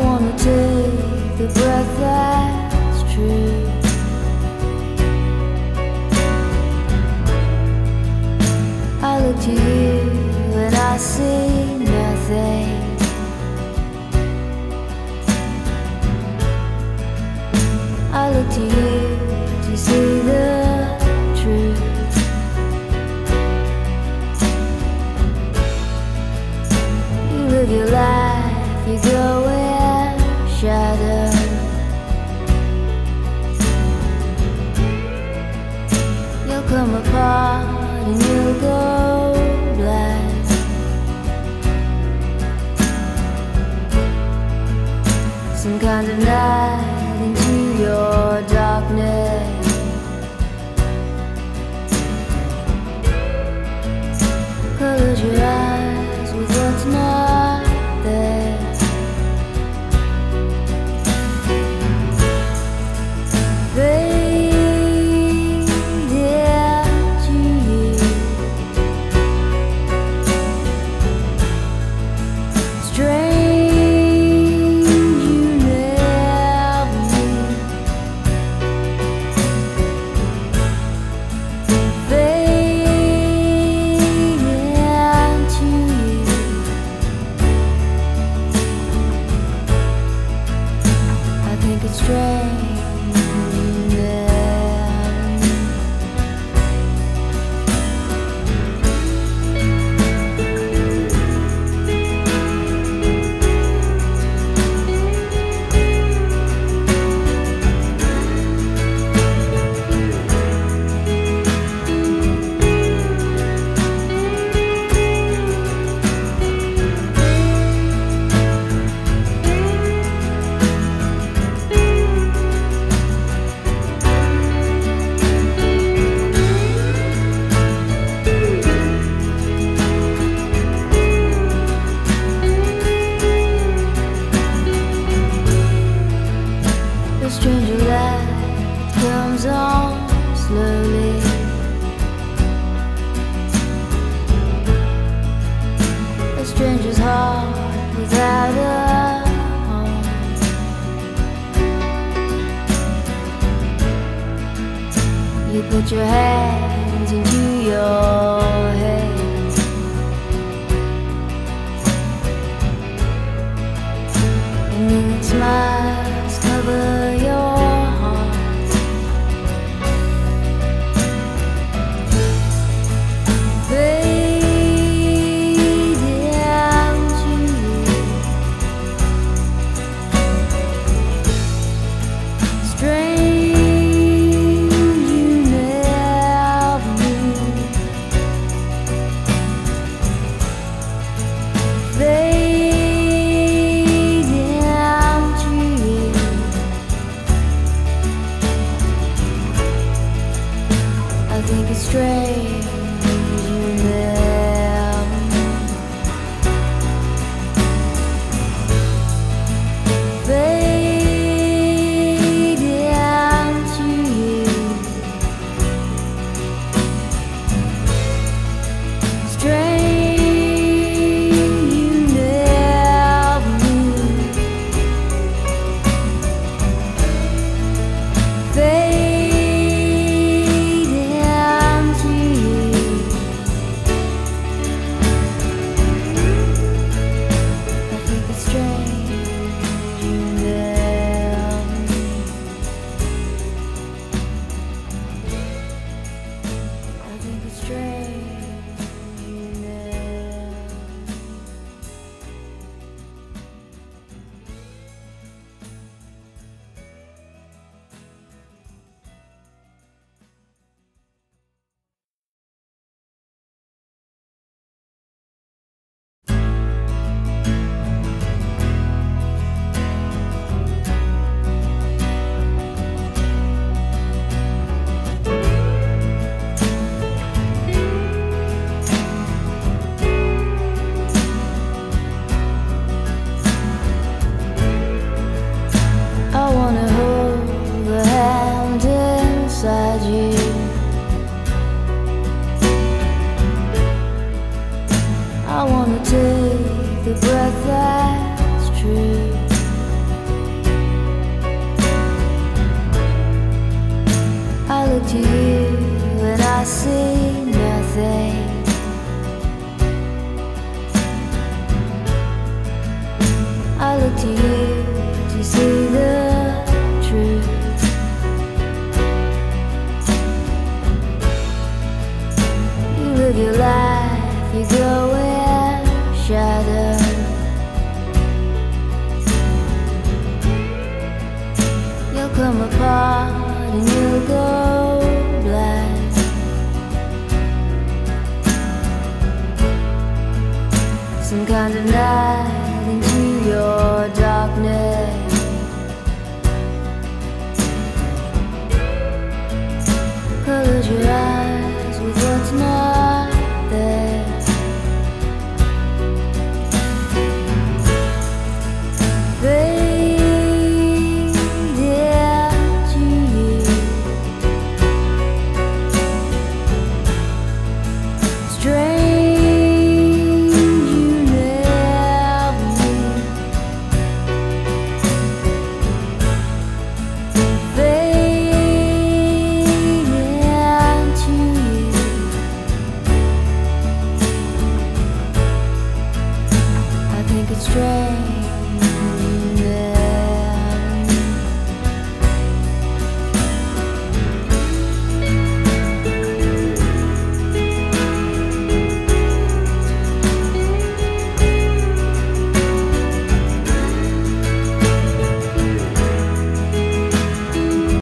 wanna take the breath that's true. I look to you and I see nothing. I look to you to see the truth. You live your life, you go in shadow. You'll come apart and you'll go black. Some kind of night into your darkness. Close your eyes with what's not there. Fade into you. Strange you never knew. Fade into you. I think it's strange you never knew. The stranger light comes on slowly. A stranger's heart without a home. You put your hands into your head. And then smiles cover your heart. Fade into you. Strange you never knew. Fade into you. to you and I see nothing. I look to you to see the truth. You live your life, you go in shadow. You'll come apart and you'll go black. Some kind of night